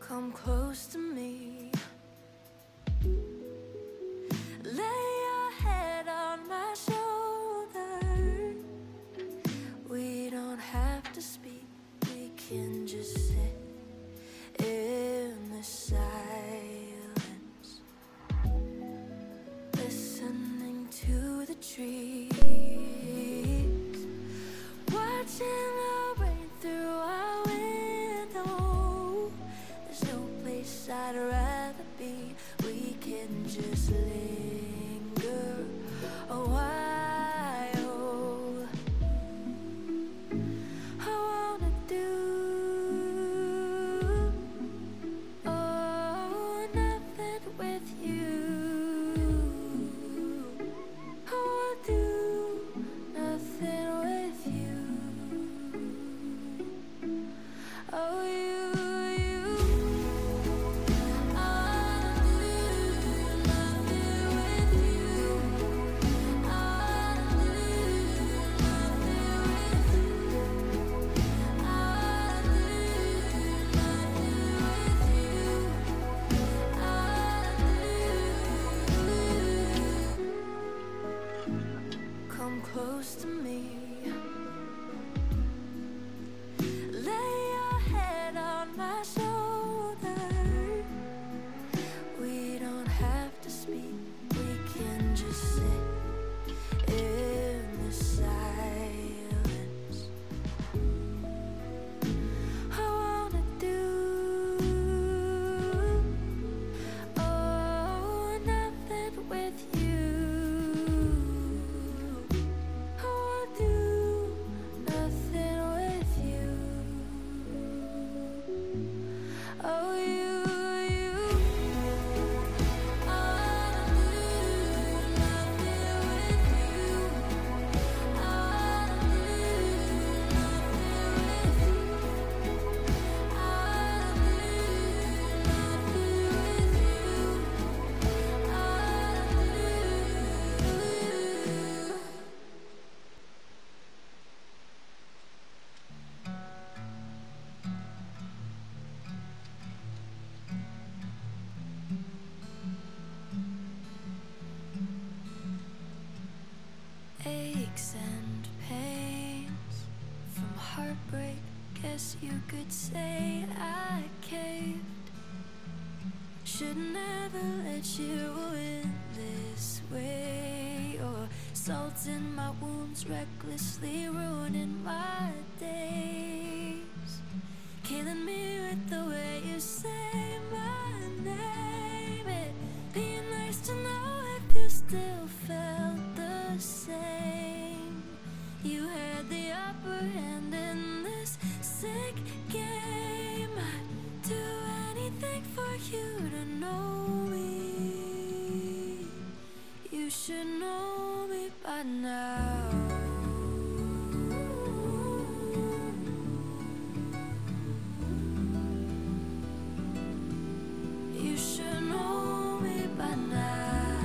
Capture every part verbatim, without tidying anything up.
Come close to me. Lay your head on my shoulder. We don't have to speak, we can just sit in the silence, listening to the trees, watching the rain through our window. There's no place I'd rather be. We can just linger a while. I wanna do oh nothing with you. I wanna do nothing with you. Oh, you. Come close to me. Lay your head on my shoulder. We don't have to speak, we can just sit in the silence. I wanna do oh nothing with you. Oh, you, you. I wanna do nothing with you. I wanna do nothing with you. I wanna do nothing with you. I wanna do. Aches and pains from heartbreak, guess you could say I caved. Should never let you in this way, or salt in my wounds, recklessly ruining my days, killing me with the way you say my name. It'd be nice to know if you still felt the same. You had the upper hand in this sick game. I'd do anything for you to know me. You should know me by now. You should know me by now.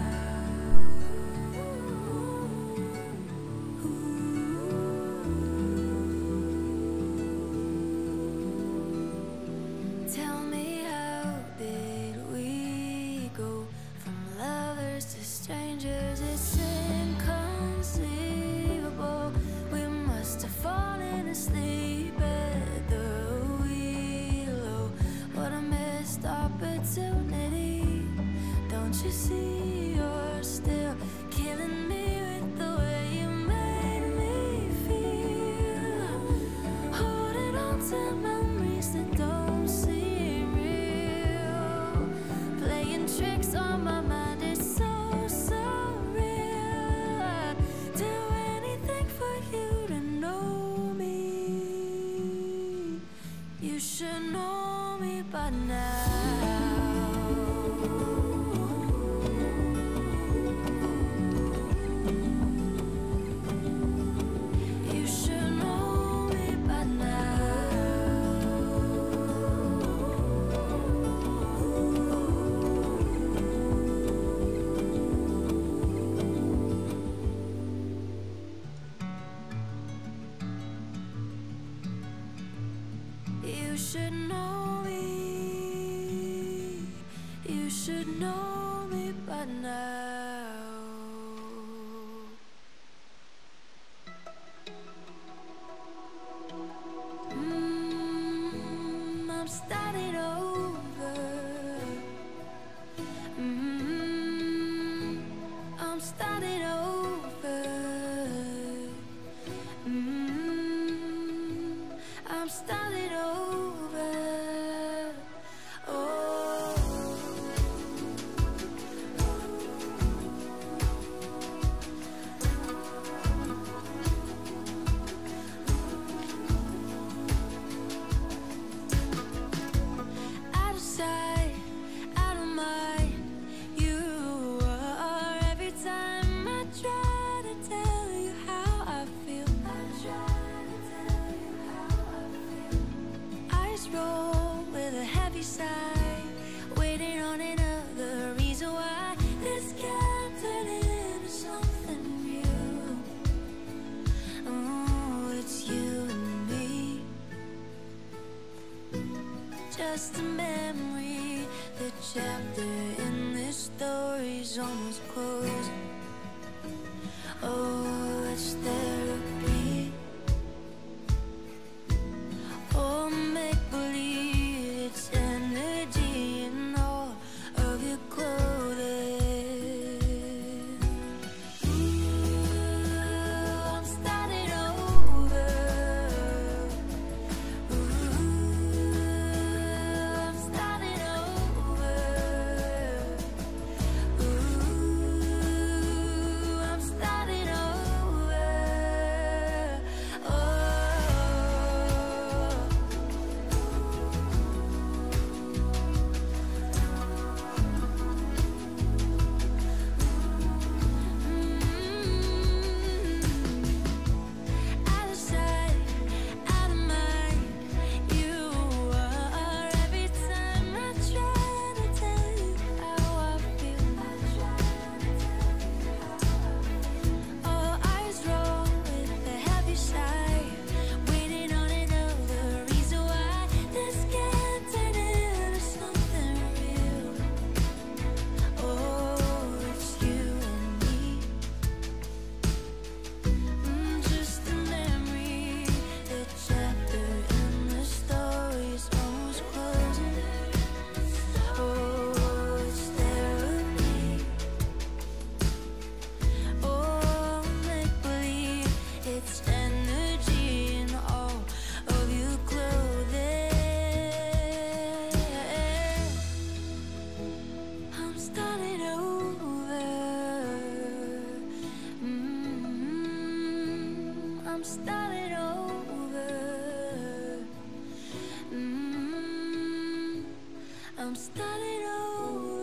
Tell me, how did we go from lovers to strangers? It's inconceivable. We must have fallen asleep at the wheel. Oh, what a missed opportunity. Don't you see, you're still killing me with the way you made me feel. Holding on to memories that don't seem real, playing tricks on my mind. It's so, so real. I'd do anything for you to know me. You should know me by now. You should know me by now. You should know me. now. Mm, I'm starting over. Mm, I'm starting over. Mm, I'm starting over. Oh. Out of sight, out of mind, you are every time I try to tell you how I feel. I try to tell you how I feel. Eyes roll with a heavy sigh, waiting on another reason why this can't turn into something real. Oh, it's you and me, just a memory. The chapter in this story's almost closing. Oh, it's therapy. Oh, make believe it's energy in all of your clothing. Ooh, I'm starting over. Ooh, I'm starting over. Ooh, I'm starting over. Oh. Out of sight, out of mind, you are every time I try to tell you how I feel. Oh, eyes roll with a heavy sigh, waiting on another reason why this can't turn into something real. Oh, it's you and me. Mm, just a memory. The chapter in the story's almost closing. Oh, it's therapy. Oh, make believe it's energy in all of your clothing. I'm starting over. Mm, I'm starting over. Mm, I'm starting over.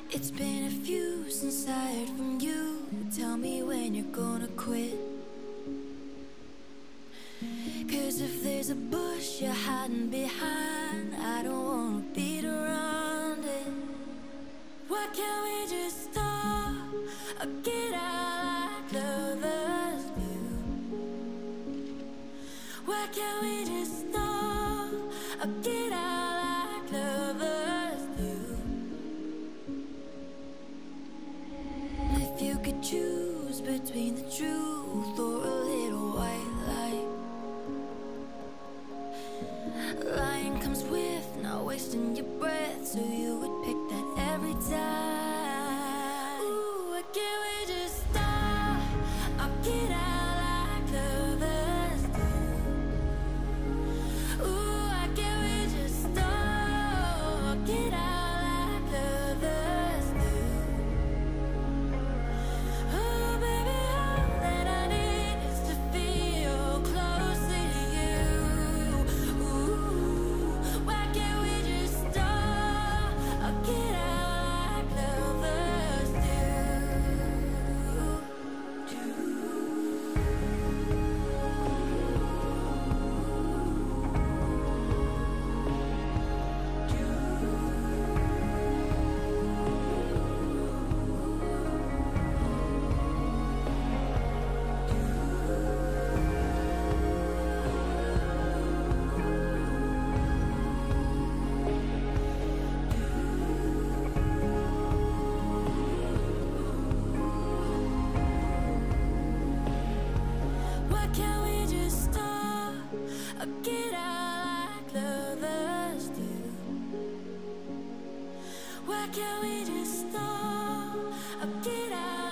It's been a few since I heard from you. Tell me when you're gonna quit. Cause if there's a bush you're hiding behind, I don't wanna beat around it. Why can't we just stop or get out like lovers do? Why can't we just stop or get out like lovers do? If you could choose between the truth or a little white lie, lying comes with not wasting your breath, so you would pick that every time. Ooh, why can't we just stop or get out like lovers do? Ooh, why can't we just stop or get out like lovers do? Oh baby, all that I need is to feel close to you. Ooh, why can't we just stop or get out like lovers Why can't we just stop or get out like lovers do? Why can't we just stop or get out?